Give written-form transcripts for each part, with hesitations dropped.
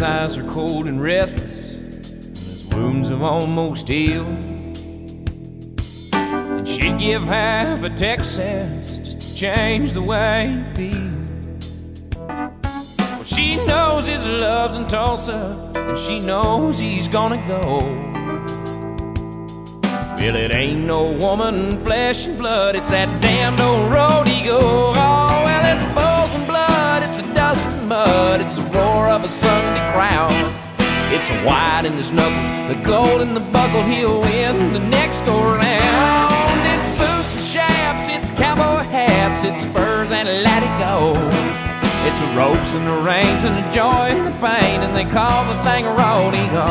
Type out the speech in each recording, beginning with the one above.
eyes are cold and restless, and his wounds have almost healed. And she'd give half of Texas just to change the way he feels. Well, she knows his love's in Tulsa, and she knows he's gonna go. Well, it ain't no woman, flesh and blood, it's that damned old road he goes. Oh, well, it's bulls and blood, it's a dust and mud, it's the roar of a Sunday crowd. It's the white in his knuckles, the gold in the buckle, he'll win the next go round. It's boots and chaps, it's cowboy hats, it's spurs and let it go. It's the ropes and the reins and the joy and the pain, and they call the thing a rodeo.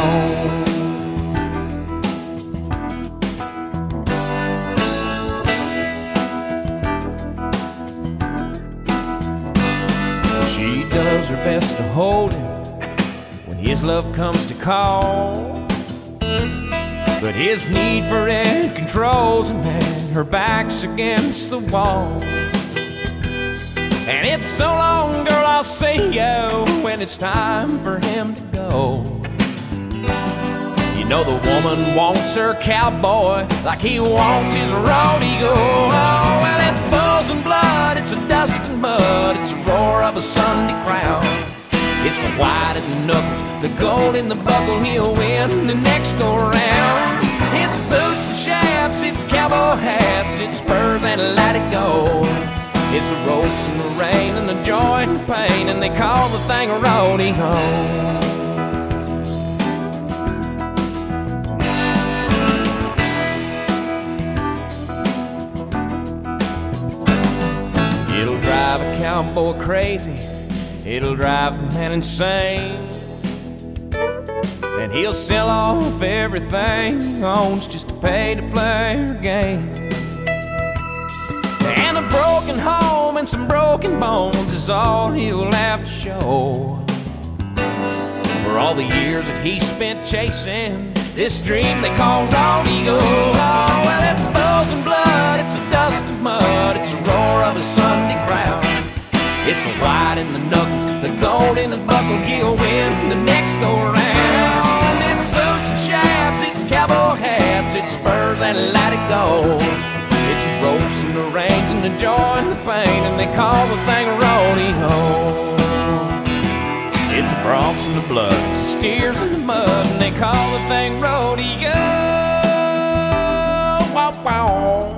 She does her best to hold him when his love comes to call, but his need for it controls him, and her back's against the wall. And it's so long, girl, I'll see you when it's time for him to go. You know the woman wants her cowboy like he wants his rodeo. Oh, well, it's bulls and blood, it's a dust and mud, it's the roar of a Sunday crowd. It's the white in the knuckles, the gold in the buckle, he'll win the next go round. It's boots and chaps, it's cowboy hats, it's spurs and let it go. It's the ropes and the rain and the joy and the pain, and they call the thing a rodeo. It'll drive a cowboy crazy, it'll drive the man insane, and he'll sell off everything he owns just to pay to play her game. And a broken home and some broken bones is all he'll have to show for all the years that he spent chasing this dream they call rodeo. Oh, well, it's bulls and blood, it's a dust and mud, it's the roar of a Sunday crowd. It's the white in the knuckles, the gold in the buckle, he'll win the next go round. It's boots and chaps, it's cowboy hats, it's spurs and let it go. It's the ropes and the reins and the joy and the pain, and they call the thing a rodeo. It's the broncs and the blood, it's the steers and the mud, and they call the thing rodeo. Wow, wow.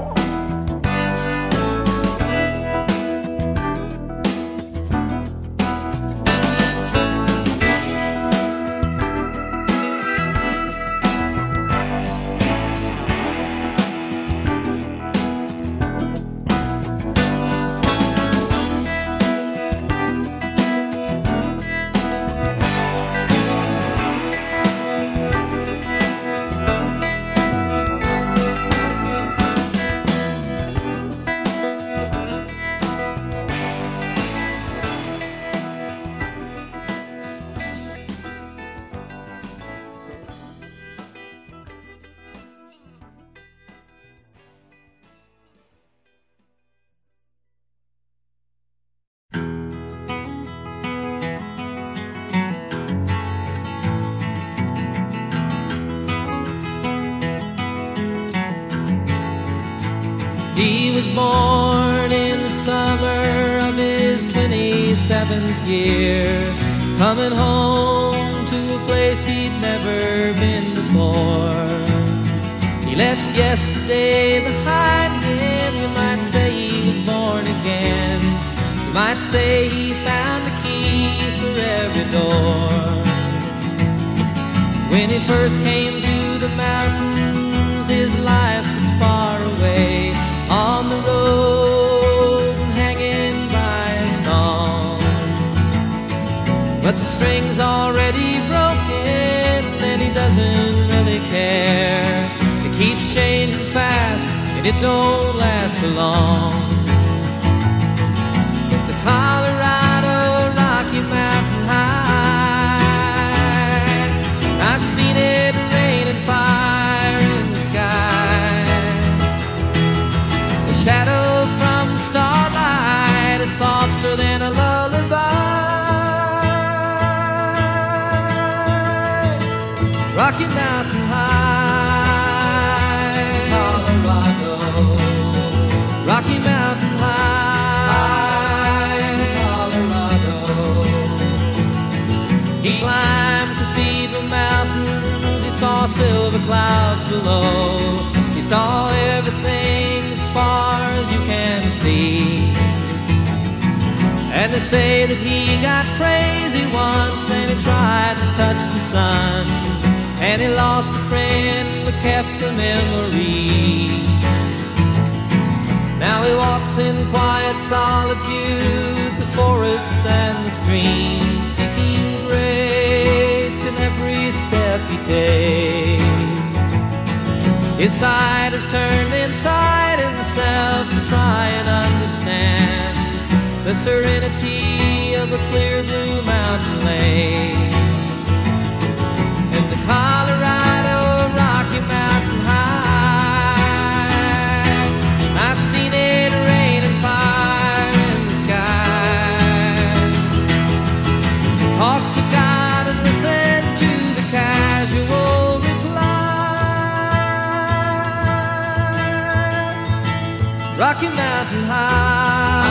He was born in the summer of his 27th year, coming home to a place he'd never been before. He left yesterday behind him. You might say he was born again. You might say he found the key for every door. When he first came to the mountains, his life was far away, on the road and hanging by a song. But the string's already broken and he doesn't really care. It keeps changing fast and it don't last for long. But the Colorado Rocky Mountain High, I've seen it rain and fire in the sky. Shadow from the starlight is softer than a lullaby. Rocky Mountain High, Colorado. Rocky Mountain High, Colorado. He climbed Cathedral Mountains, he saw silver clouds below. He saw everything as far as you can see. And they say that he got crazy once and he tried to touch the sun, and he lost a friend but kept a memory. Now he walks in quiet solitude, the forests and the streams, seeking grace in every step he takes. His side is turned inside himself to try and understand the serenity of a clear blue mountain lake. In the Colorado Rocky Mountain High, I've seen it rain and fire in the sky. Talk to God and listen to the casual reply. Rocky Mountain High.